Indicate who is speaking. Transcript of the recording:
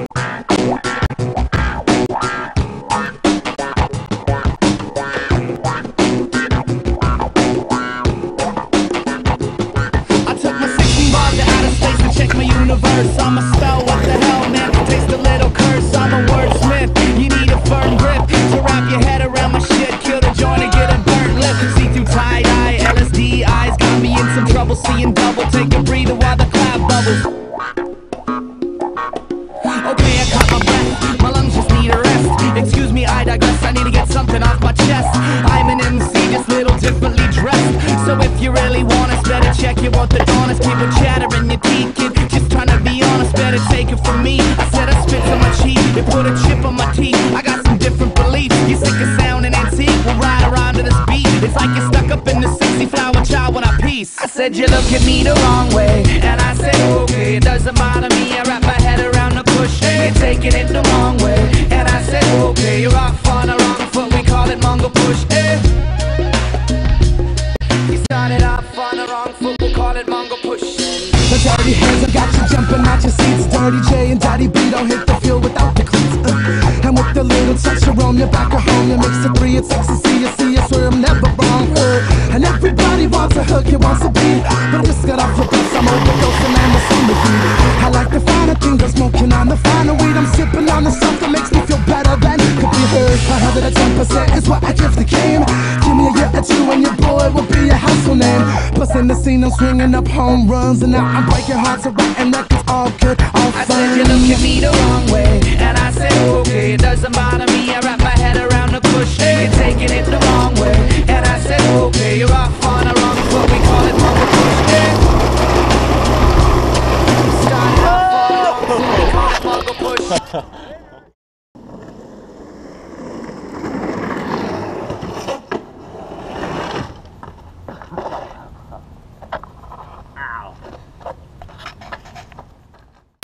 Speaker 1: I'm a spell, what the hell, man? Taste a little curse, I'm a wordsmith. You need a firm grip to wrap your head around my shit. Kill the joint and get a burnt lip. See through tie-dye, LSD eyes got me in some trouble. Seeing double, take a breather while the cloud bubbles. Okay, I caught my breath, my lungs just need a rest. Excuse me, I digress, I need to get something off my chest. I'm an MC, just little differently dressed. So if you really want us, better check you out the honest. Keep on chattering your teeth, kid, just trying to be honest. Better take it from me, I said I spit so much heat, it put a chip on my teeth. I got some different beliefs, you sick of sounding antique. We'll ride around to this beat, it's like you're stuck up in the 60 flower child when I piece. I said you look at me the wrong way, and I said okay, it doesn't bother me. I wrap my head around the push, you're taking it the wrong way, and I said okay, you're off on the wrong foot, we call it Mongo push. You started off on the wrong foot, we'll call it Mongo push.
Speaker 2: The dirty hands have got you jumping out your seats. Dirty J and Daddy B don't hit the field without the cleats. And with the little touch of Rome, you're back at home. You mix the three, it's ecstasy. You see, I swear I'm never wrong. And everybody wants a hook, he wants a beat. But I just got off the bus, I'm overdosing and the summer heat. I like the finer things, I'm smoking on the finer weed. I'm sipping on the stuff that makes me feel better than could be heard. 110% is what I give the game. Give me a year or two and your boy will be a household name. Plus in the scene, I'm swinging up home runs, and now I'm breaking hearts and writing records.